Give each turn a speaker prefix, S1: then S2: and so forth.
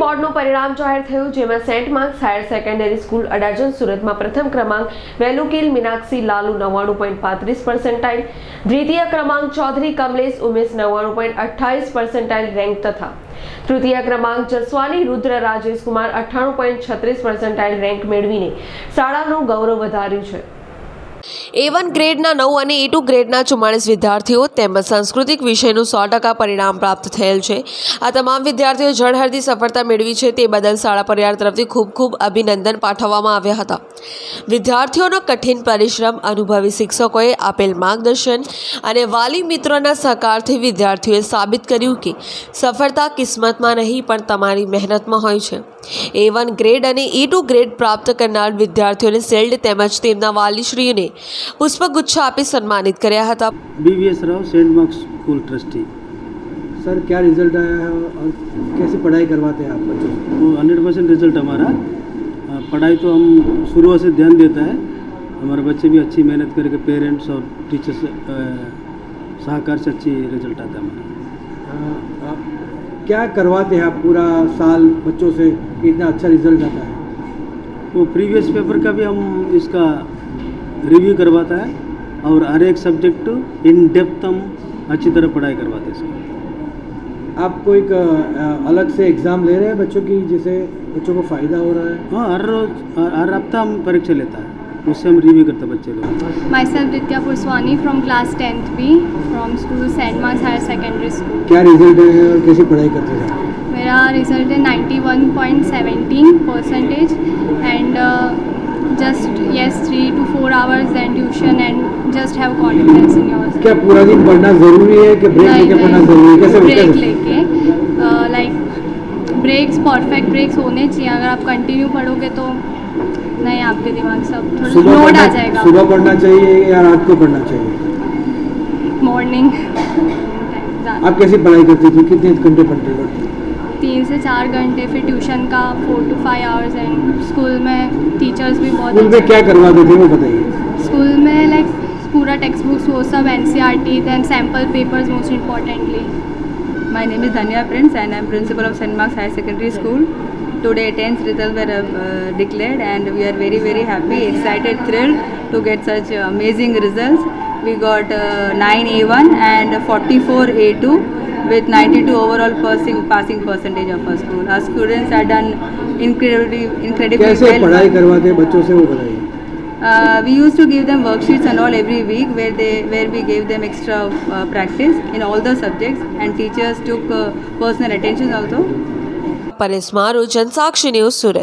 S1: બોર્ડનું પરિણામ જાહેર થયું, જેમાં saint marks higher secondary school Adajan સુરતમાં પ્રથમ ક્રમાંક વેલુકીલ મીનાક્ષી લાલુ 99.35%, દ્વિતીય ક્રમાંક ચૌધરી કમલેશ ઉમેશ 99.28% રેન્ક તથા તૃતીય ક્રમાંક જસવાની રુદ્ર રાજેશ કુમાર 98.36% રેન્ક મેળવીને શાળાનું ગૌરવ વધાર્યું છે। A1 ગ્રેડના 9 અને A2 ગ્રેડના 44 વિદ્યાર્થીઓ તેમજ સાંસ્કૃતિક વિષયનું 100% પરિણામ પ્રાપ્ત થયેલ છે। આ તમામ વિદ્યાર્થીઓ ઝળહળતી સફળતા મેળવી છે, તે બદલ શાળા પરિવાર તરફથી ખૂબ ખૂબ અભિનંદન પાઠવવામાં આવ્યા હતા। વિદ્યાર્થીઓનો કઠિન પરિશ્રમ, અનુભવી શિક્ષકોએ આપેલ માર્ગદર્શન અને વાલી મિત્રોના સહકારથી વિદ્યાર્થીઓએ સાબિત કર્યું કે સફળતા કિસ્મતમાં નહીં પણ તમારી મહેનતમાં હોય છે। A1 ગ્રેડ અને A2 ગ્રેડ પ્રાપ્ત કરનાર વિદ્યાર્થીઓને શિલ્ડ તેમજ તેમના વાલીશ્રીઓને पुष्पगुच्छ आपी सम्मानित કર્યા હતા।
S2: BVS Rao saint marks school trustee.
S3: Sir, क्या रिजल्ट आया है और कैसे पढ़ाई करवाते हैं आप बच्चों को?
S2: 100% रिजल्ट हमारा। पढ़ाई तो हम शुरू से ध्यान देता है, हमारे बच्चे भी अच्छी मेहनत करके पेरेंट्स और टीचर्स सहकार से अच्छी रिजल्ट आता है हमारा।
S3: क्या करवाते हैं आप पूरा साल बच्चों से कि इतना अच्छा रिजल्ट आता है?
S2: वो प्रीवियस पेपर का भी हम इसका रिव्यू करवाता है और हर एक सब्जेक्ट इन डेप्थ हम अच्छी तरह पढ़ाई करवाते हैं इसको।
S3: आप कोई अलग से एग्ज़ाम ले रहे हैं बच्चों की, जिससे बच्चों को फ़ायदा हो रहा है?
S2: हाँ, हर रोज़ हर हफ्ता हम परीक्षा लेता है, उससे हम रिव्यू करते हैं बच्चे लोग।
S4: Myself Ditya Purswani from class 10th B from school saint marks higher secondary school.
S3: क्या रिजल्ट है और कैसी पढ़ाई करते हैं?
S4: मेरा रिजल्ट है 91.17% and just yes 3 to 4 hours and tuition and just have confidence in yourself।
S3: क्या पूरा दिन पढ़ना ज़रूरी है कि ब्रेक लेके पढ़ना ज़रूरी है? कैसे
S4: ब्रेक लेके लाइक ब्रेक्स परफेक्ट ब्रेक्स होने चाहिए। अगर आप कंटिन्यू पढ़ोगे तो नहीं, आपके दिमाग सब थोड़ा लोड आ जाएगा।
S3: सुबह पढ़ना चाहिए या रात को पढ़ना चाहिए?
S4: मॉर्निंग।
S3: आप कैसी पढ़ाई करती थी, कितने घंटे पढ़ती थी?
S4: 3 से 4 घंटे, फिर ट्यूशन का 4 to 5 आवर्स एंड स्कूल में टीचर्स भी बहुत।
S3: स्कूल में क्या करवाते थे वो बताइए।
S4: स्कूल में लाइक पूरा टेक्स्ट बुक्स वो सब, NCERT, then sample papers most importantly।
S5: My name is Dhanya Prince and I am principal of St. Mark's Higher Secondary School. Today 10th results were declared and we are very very happy, excited, thrilled to get such amazing results। We got 9 A1 and 44 A2 with 92 overall passing percentage of our school। Our students have done incredibly
S3: कैसे
S5: well।
S3: पढ़ाई करवाते हैं बच्चों से वो बताइए।
S5: We used to give them worksheets and all every week where we gave them extra practice in all the subjects and teachers took personal attention also।
S1: Paresh મારું, Jansakshi news, Surat.